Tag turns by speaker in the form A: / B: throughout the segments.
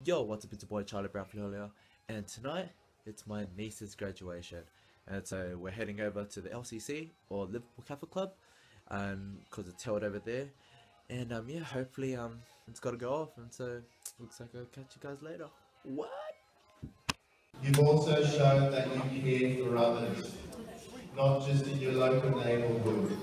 A: Yo, what's up, it's your boy Charlie Brown here, and tonight it's my niece's graduation, and so we're heading over to the LCC or Liverpool Catholic Club, because it's held over there, and yeah, hopefully it's got to go off, and so looks like I'll catch you guys later. What?
B: You've also shown that you care for others, not just in your local neighborhood.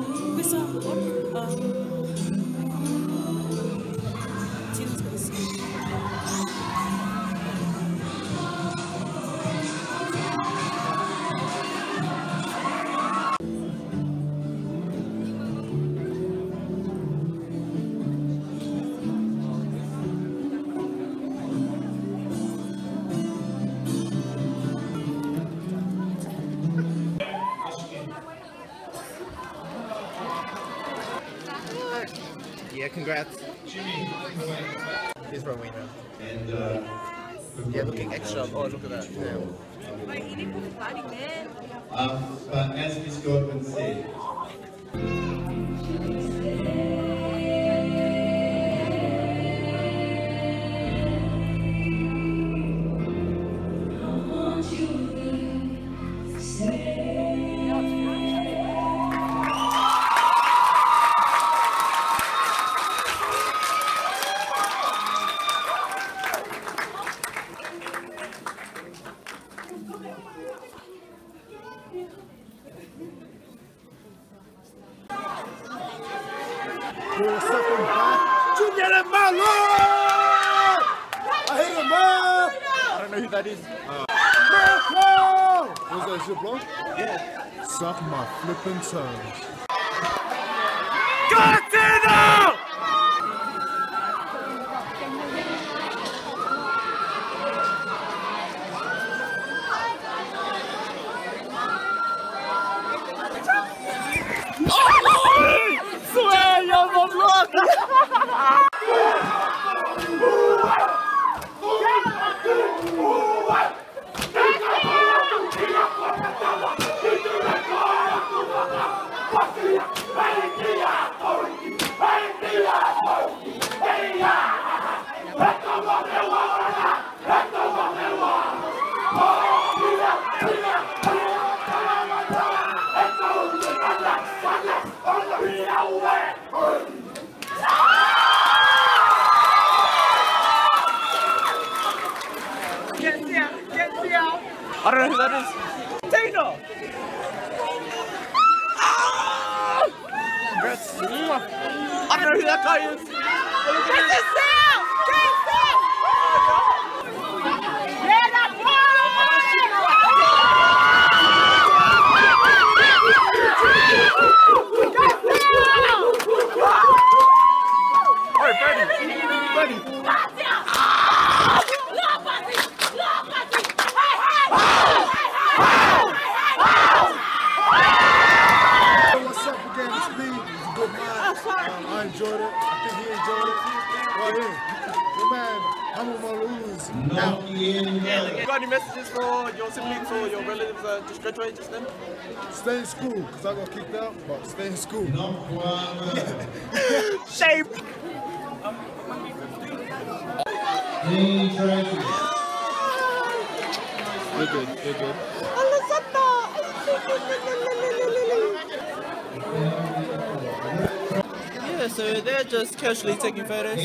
A: Yeah, congrats. Here's Rowena.
B: And
A: yeah, looking extra. Oh, look at that. Yeah.
B: But as Miss Godwin said,
C: You get him, my lord! I hit him up!
A: I don't know who that is.
C: Miracle! Was that shit, bro?
A: Yeah.
C: Suck my flippin' toes.
A: Continue! Swear you're the vlog! I don't know who that is. Tina! Congrats. I don't know who that guy is. This is Sam! Get Sam! Yeah, that
C: I enjoyed it. I think he enjoyed it. Right here. Hey man, I'm on my lose.
A: You got any messages for your siblings or your relatives that just graduated just then?
C: Stay in school, because I got kicked out, but stay in school.
A: Shame!
C: We're good, we're good.
A: Yeah, so they're just casually taking photos.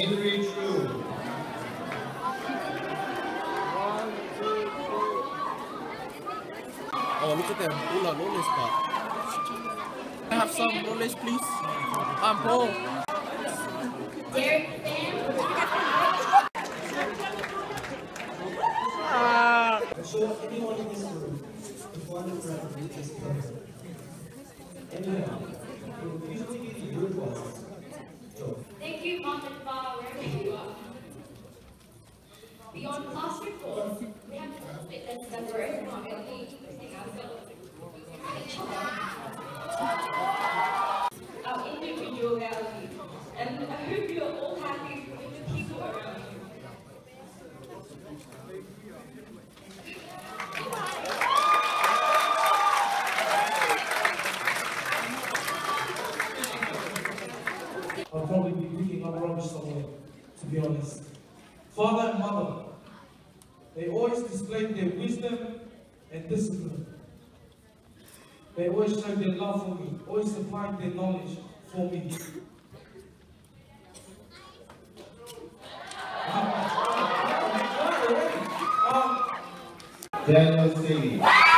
A: Oh, look at them. All our lollies part. Can I have some lollies, please? I'm Paul.
D: I'm sure anyone in this room can find a friend with this person. Anyhow, it will usually be the good ones.
E: Thank you, Mom and Papa, wherever you are. Beyond classroom doors, we have to split and separate from our everything ourselves. Our individuality, and I hope you are all happy with the people around you.
D: I'll probably be picking up rubbish somewhere, to be honest. Father and mother, father. They always displayed their wisdom and discipline. They always showed their love for me, always supplied their knowledge for me.
B: Daniel C.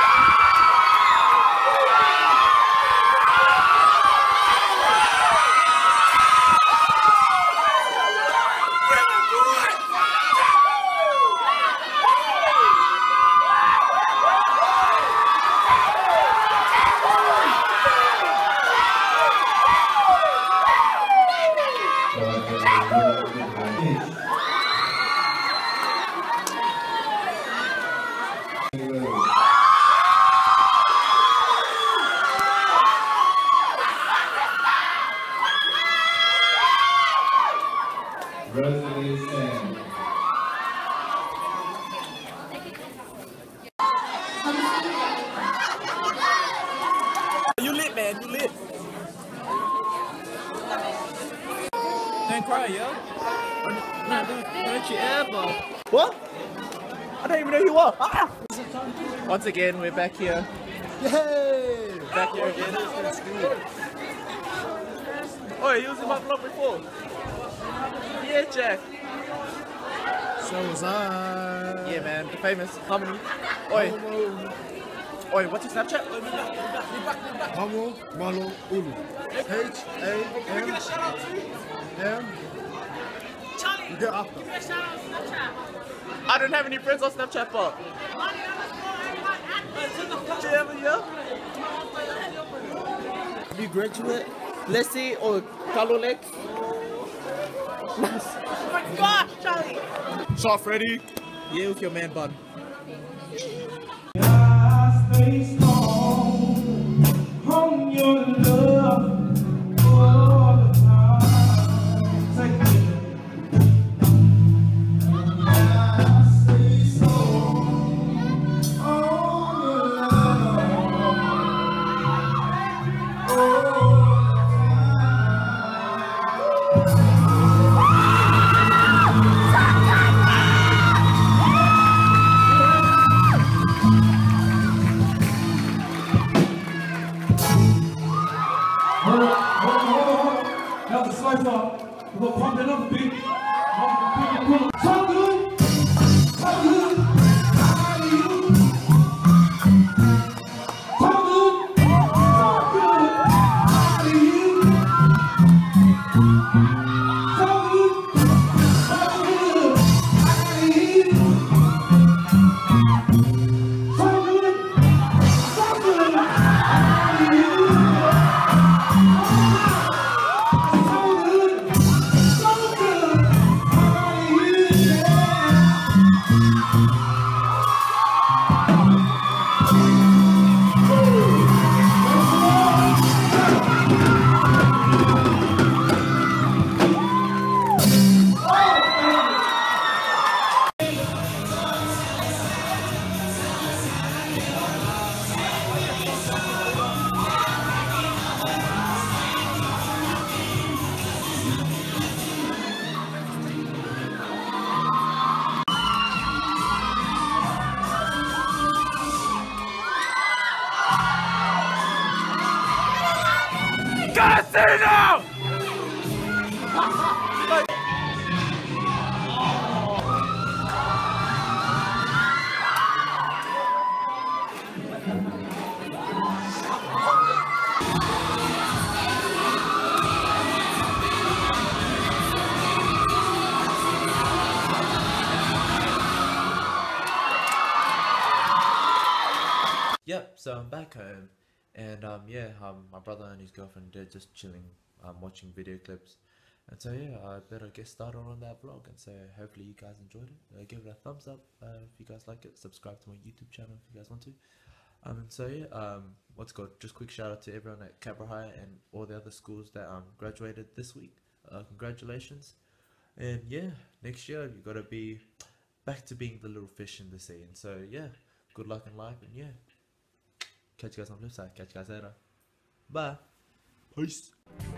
B: Rosalie Sam.
A: You lit, man. You lit. Don't cry, yo. Don't you ever. What? I don't even know who you are. Ah! Once again, we're back here. Yay! Back here again. Oh, he was in my vlog before. Yeah, Jack.
C: So was I.
A: Yeah, man. The famous Harmony. Oi. Oi, what's your Snapchat?
C: Hamo Malo Ulu. H-A-M-M. You get after.
A: I don't have any friends on Snapchat, but. You graduate? Leslie or Carlo Lex? Oh my gosh, Charlie!
C: Shot Freddy.
A: Yeah, with your man bun.
D: Stay strong on your love all the time. Take it. Stay strong on your love all the time. That was so far. We've got pump another beat. So good. So good. How are you? So good. So good. How are you? So good. So good. How are you? So good. So good. How are you?
A: Casino! Yep, so I'm back home, and my brother and his girlfriend, they're just chilling, watching video clips, and so yeah, I better get started on that vlog, and so hopefully you guys enjoyed it. Give it a thumbs up if you guys like it, subscribe to my YouTube channel if you guys want to, and so yeah, what's good, just quick shout out to everyone at Cabra High and all the other schools that graduated this week. Congratulations, and yeah, next year you gotta be back to being the little fish in the sea, and so yeah, good luck in life, and yeah. Catch you guys on the flip side. Catch you guys later. Bye.
C: Peace.